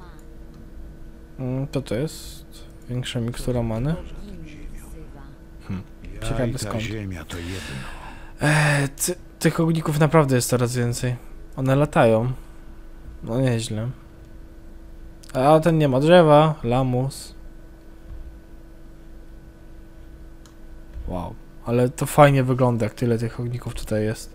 Aman. To jest większa mikstura many. Bogini wzywa. Ciekawe Ja i ta skąd. ziemia to jedno. Tych ogników naprawdę jest coraz więcej. One latają. No nieźle. A ten nie ma drzewa. Lamus. Wow. Ale to fajnie wygląda, jak tyle tych ogników tutaj jest.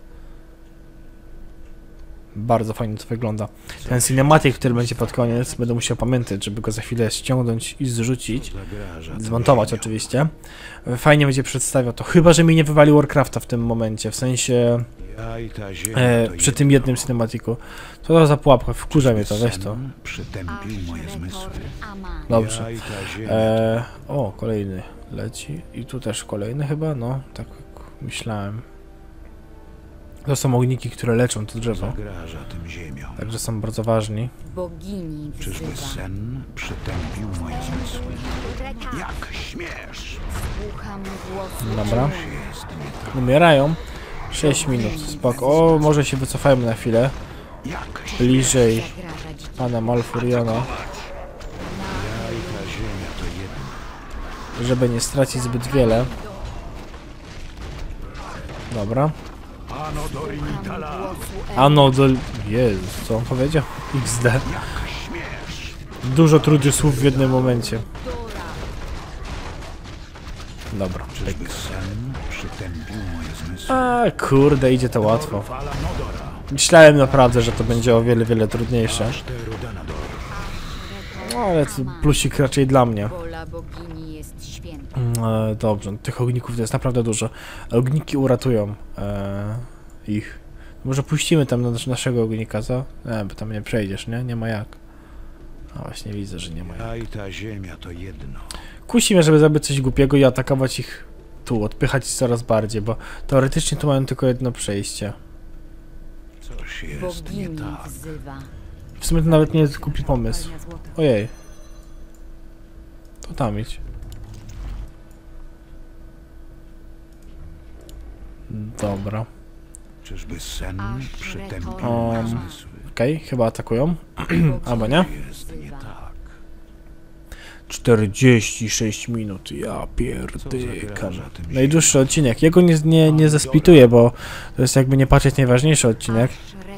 Bardzo fajnie to wygląda. Ten cinematic, który będzie pod koniec, będę musiał pamiętać, żeby go za chwilę ściągnąć i zrzucić. Zagraża Zmontować oczywiście. Fajnie będzie przedstawiał to. Chyba że mi nie wywali Warcrafta w tym momencie. W sensie Ja i ta ziemia to przy tym jednym cinematiku. To za pułapka, wkurza mnie to, weź to. Sen przytępił moje zmysły. Aman. Dobrze. Ja i ta ziemia O, kolejny leci. I tu też kolejny chyba, no, tak jak myślałem. To są ogniki, które leczą to drzewo. zagraża tym ziemiom. Także są bardzo ważni. Bogini Czyżby wzywa. sen przytępił moje zmysły? Jak śmiesz? Słucham głosu Dobra. Jest nie tak. Umierają. 6 minut, spoko. O, może się wycofajmy na chwilę. Bliżej pana Malfuriona. Żeby nie stracić zbyt wiele. Dobra. Ano do... Jezu, co on powiedział? XD. Dużo trudnych słów w jednym momencie. Dobra. A kurde, idzie to łatwo. Myślałem naprawdę, że to będzie o wiele, wiele trudniejsze. No, ale to plusik raczej dla mnie. Dobrze, tych ogników to jest naprawdę dużo. Ogniki uratują ich. Może puścimy tam naszego ognika, co? Bo tam nie przejdziesz, nie? Nie ma jak. A właśnie widzę, że nie ma jak. Ja i ta ziemia to jedno. Kusimy, żeby zrobić coś głupiego i atakować ich tu, odpychać coraz bardziej, bo teoretycznie tu mają tylko jedno przejście. Coś jest nie tak. W sumie to nawet nie jest głupi pomysł. Ojej. To tam idź. Dobra. Czyżby sen przytępił zmysły? Okej, chyba atakują. Albo nie? Jest nie tak. 46 minut, ja pierdykam. Najdłuższy odcinek. Jego nie zesplituję, bo to jest jakby nie patrzeć najważniejszy odcinek.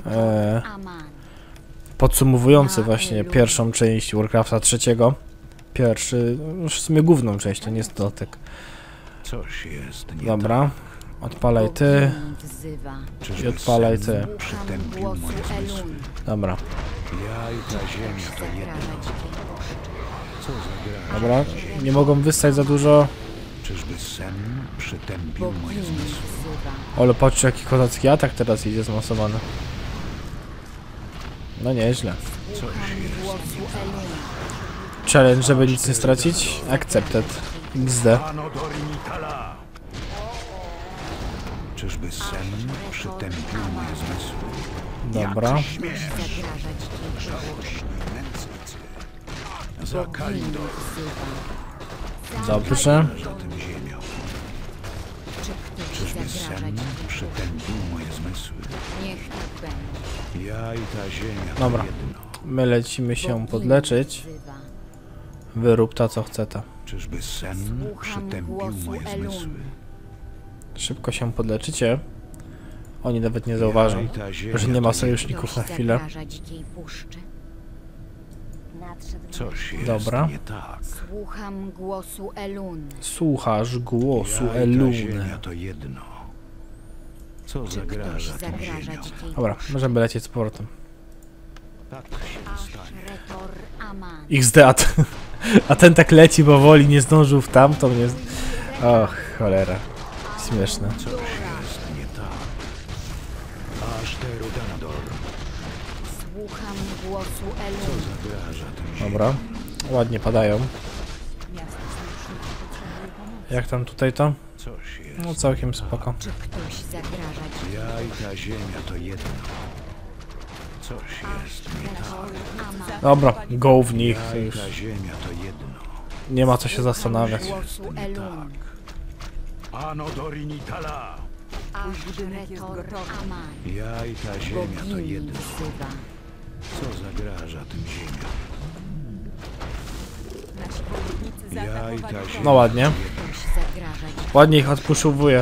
Podsumowujący właśnie pierwszą część Warcrafta trzeciego. Pierwszy, w sumie główną część, to nie jest dodatek. Coś jest nie Dobra, odpalaj ty. I odpalaj ty. przytępił moje zmysły. Dobra. Ja i ta ziemia to jedno. Co za gra? Dobra, nie mogą wystać za dużo. Czyżby sen przytępił moje zmysły? Ale patrzcie, jaki kozacki atak teraz idzie zmasowany. No nieźle. Coś jest nie tak. Challenge, żeby nic nie stracić. Accepted. XD. Czyżby sen przytępił moje zmysły? Dobra. Za Kalindor. Dobrze. Za tym ziemią. Czyżby sen przytępił moje zmysły? Niech tak będzie. Ja i ta ziemia to Dobra. jedno. My lecimy się podleczyć. Wyrób ta co chce ta. Czyżby sen przytępił moje zmysły? Szybko się podleczycie. Oni nawet nie zauważą, że nie ma sojuszników na chwilę. Coś jest Dobra. nie tak. Słucham głosu Elun. Słuchasz głosu Ja i ta Eluny. ziemia to jedno. Co zagraża tym ziemią? Dobra, możemy lecieć z powrotem. Tak się stanie. Retor Aman. XD, a ten tak leci powoli, nie zdążył w tamtą, nie... Och, cholera. Śmieszne. Coś jest nie tak. Aż Terudanador. Słucham głosu Co Elun. zagraża tym ziemią? Dobra, ładnie padają. Jak tam tutaj to? Coś jest. No całkiem spoko. Czy ktoś zagraża ci? Ja i ta ziemia to jedno. Coś jest nie tak. Aman. Dobra, go w nich, Ja i już ta ziemia to jedno. nie ma co się zastanawiać. Głosu Elun. Ano Dorinitala. Aż budynek jest Retor gotowy. Aman. Ja i ta ziemia to Bogini jedno. wzywa. Co zagraża tym ziemią? Nasi wojownicy Ja i ta zaatakowali ziemia. No ładnie. Ktoś zagraża ci. Ładnie ich odpuszowuje.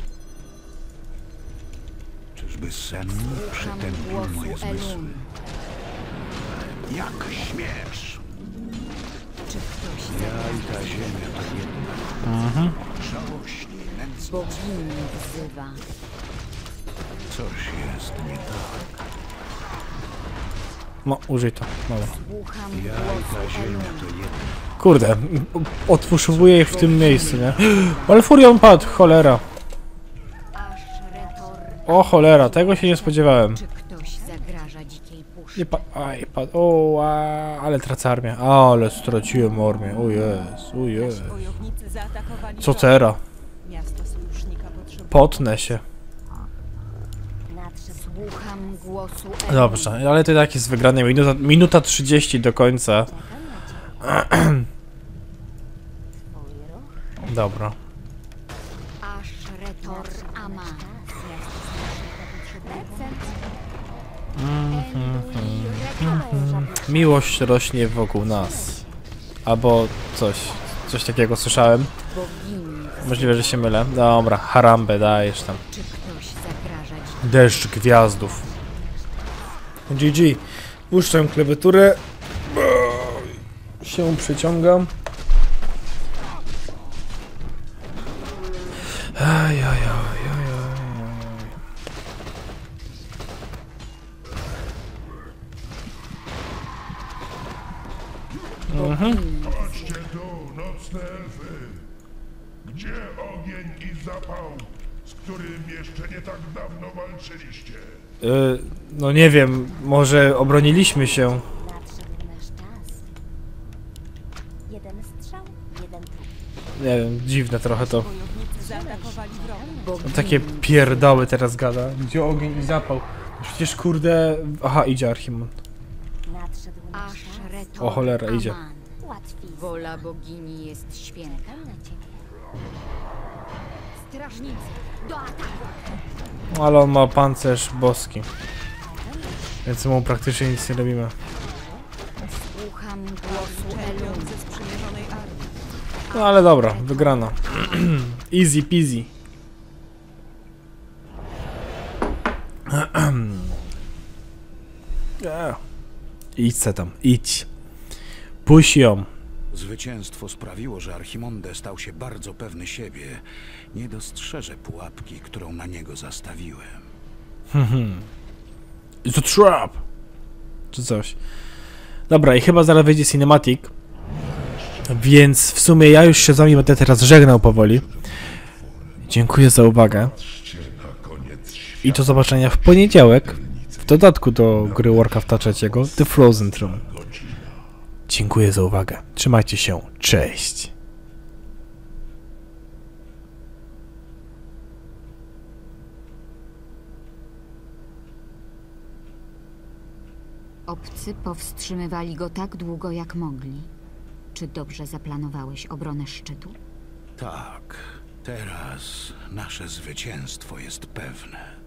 Czyżby sen Słucham przytępił głosu moje zmysły? Elun. Jak śmiesz? Czy ktoś Ja i ta ziemia to jedno. Żałośnie nędzne. bogini wzywa? Coś jest nie tak. No, użyj to. Dobra. Słucham Ja i ta głosu ziemia Elun. to jedno. Kurde, odpuszowuje ich w tym miejscu, nie? Malfurion padł, cholera. Aż Retor. O cholera, tego się nie spodziewałem. Czy ktoś zagraża dzikiej puszczy? Nie aj, o, ale tracę armię. Ale straciłem armię, o jest, o Nasi jest. wojownicy zaatakowali Co teraz? miasto sojusznika potrzebuje. Potnę się. Słucham głosu Elun. Dobrze, ale to i tak jest wygrane. Minuta 30 do końca. Dobra. Aż Ashretor Aman. Miłość rośnie wokół nas. Albo coś takiego słyszałem. Możliwe, że się mylę. Dobra, Harambę dajesz tam. Czy ktoś zagraża ci? Deszcz gwiazdów. GG. Puszczam klawiaturę. Się przeciągam. Chodźcie tu, nocne elfy. Gdzie ogień i zapał, z którym jeszcze nie tak dawno walczyliście? No nie wiem, może obroniliśmy się. Nadszedł nasz czas. Jeden strzał, jeden trup. Nie wiem, dziwne trochę to. Wojownicy zaatakowali wroga. Takie pierdoły teraz gada. Gdzie ogień i zapał? Przecież kurde... Aha, idzie Archimond. Nadszedł nasz czas. Ashretor O cholera, idzie. Aman. Łatwiej. Wola bogini jest święta. Czekam na ciebie. Strażnicy, do ataku! Ale on ma pancerz boski. Więc mu praktycznie nic nie robimy. Słucham głosu Czerpiąc Elun. ze sprzymierzonej armii. No ale dobra, wygrano. Easy peasy. Idź se tam, idź. Puść ją. Zwycięstwo sprawiło, że Archimonde stał się bardzo pewny siebie. Nie dostrzeże pułapki, którą na niego zastawiłem. It's a trap! Czy coś. Dobra, i chyba zaraz wyjdzie cinematic. Więc w sumie ja już się z wami będę teraz żegnał powoli. Dziękuję za uwagę. I do zobaczenia w poniedziałek. W dodatku do gry Warcrafta 3, The Frozen Throne. Dziękuję za uwagę. Trzymajcie się. Cześć. Obcy powstrzymywali go tak długo, jak mogli. Czy dobrze zaplanowałeś obronę szczytu? Tak, teraz nasze zwycięstwo jest pewne.